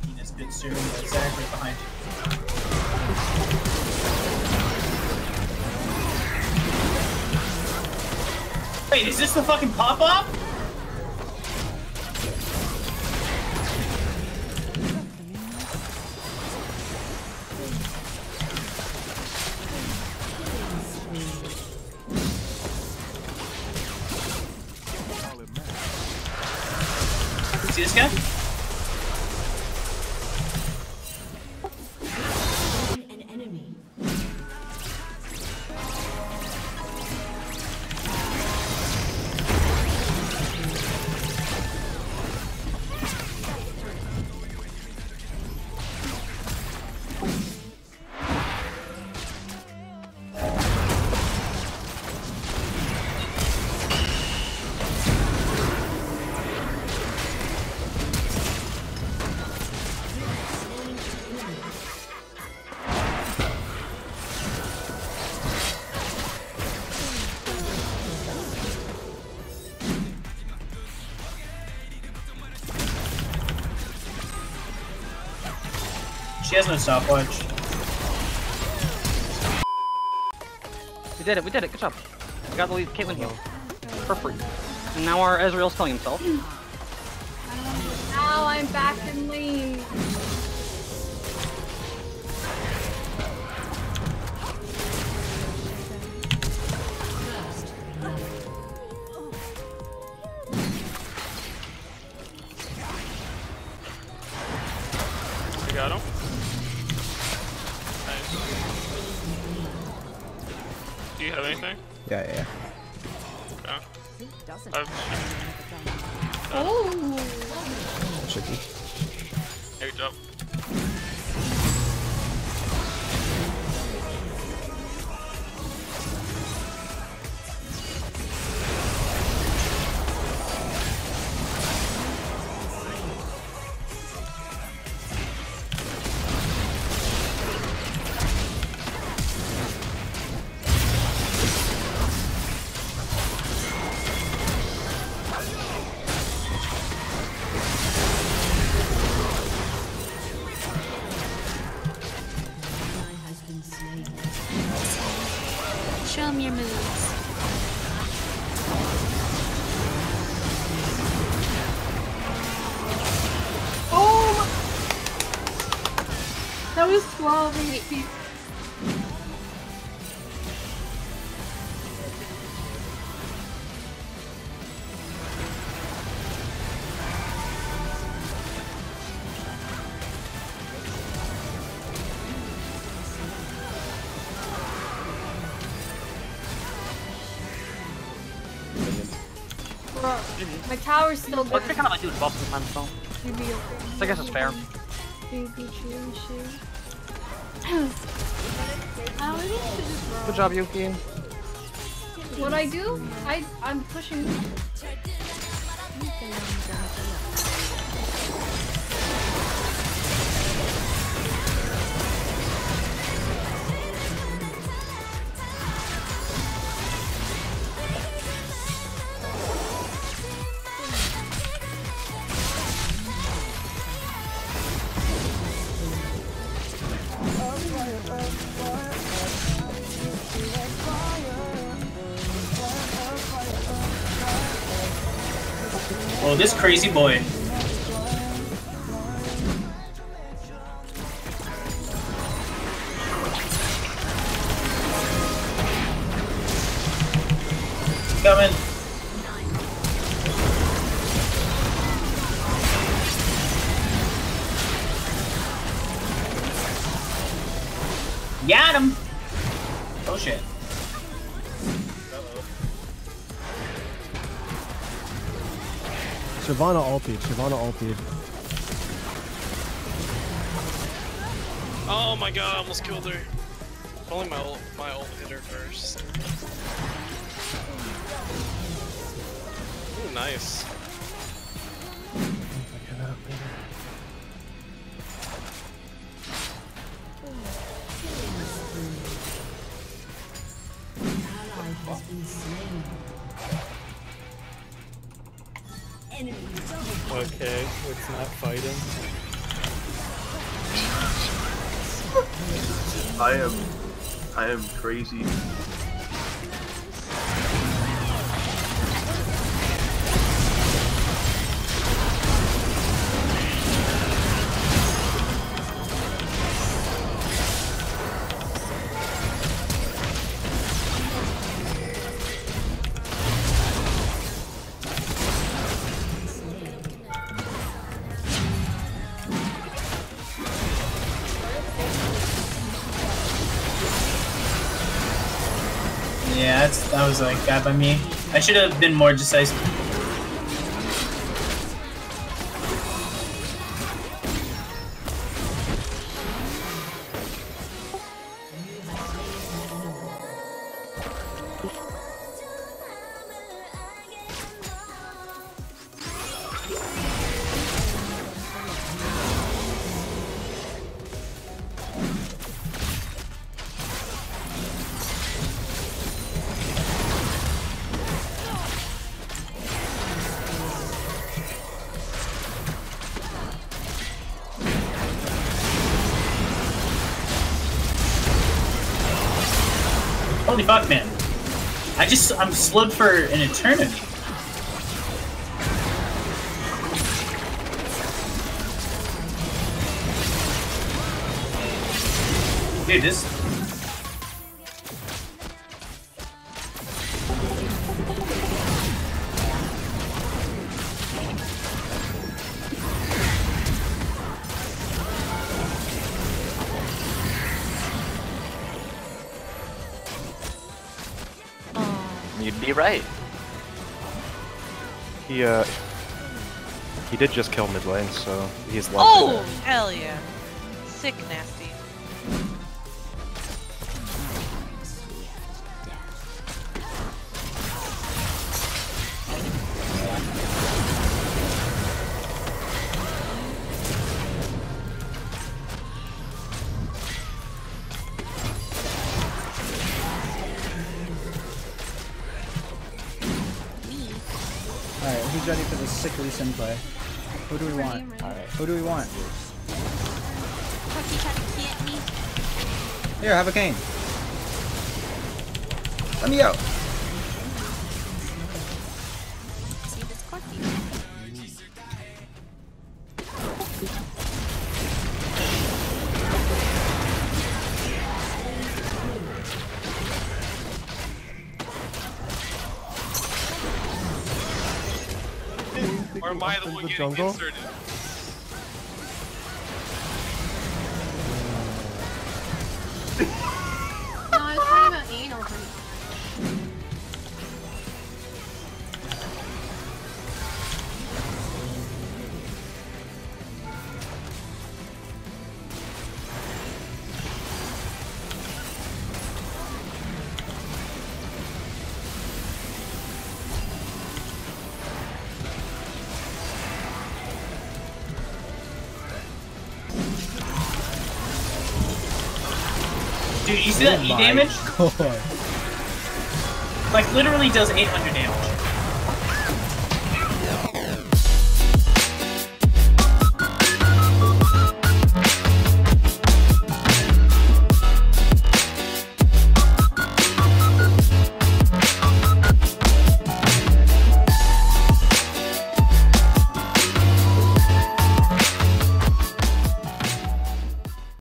penis bit soon. Exactly behind you. Wait, is this the fucking pop-up? See this guy? An enemy. She has no stopwatch. We did it, good job. We got the lead Caitlyn heal. For free. And now our Ezreal's killing himself. Now I'm back in lane. We got him. Nice. Do you have anything? Yeah. Okay. Oh! Tricky. Hey, good job. Show them your moves. Oh! That was 12 HP. My tower's still Let's there. kind of like do it buff sometimes, so. You'd be okay. So I guess it's fair. Good job, Yuki. What I do? I'm pushing. Oh, this crazy boy. Coming. Got him. Oh shit. Shyvana ulted. Oh my god, I almost killed her. If only my ult hit her first. Ooh, nice. Okay, it's not fighting. I am crazy. Yeah, that was like bad by me. I should have been more decisive. Holy fuck, man. I'm slowed for an eternity. Dude, this... You'd be right. He did just kill mid lane, so he's left. Oh, hell yeah. Sick nasty. Alright, who's ready for this sick Lee Sin play? Who do we want? Alright, who do we want? Here, have a cane. Let me out. Or am I the one getting inserted? No, I was talking about anal pretty much. Dude, you see that E damage? God. Like, literally does 800 damage.